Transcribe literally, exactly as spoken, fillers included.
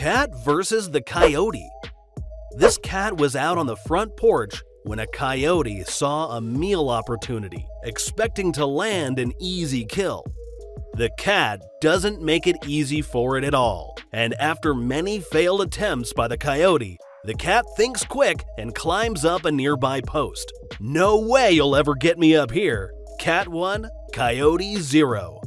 Cat versus the coyote. This cat was out on the front porch when a coyote saw a meal opportunity, expecting to land an easy kill. The cat doesn't make it easy for it at all, and after many failed attempts by the coyote, the cat thinks quick and climbs up a nearby post. "No way you'll ever get me up here." Cat one, coyote zero.